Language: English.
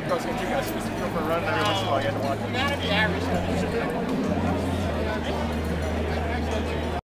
cross country guys. Just go for a run every once in a while. You had to watch it. You gotta be average.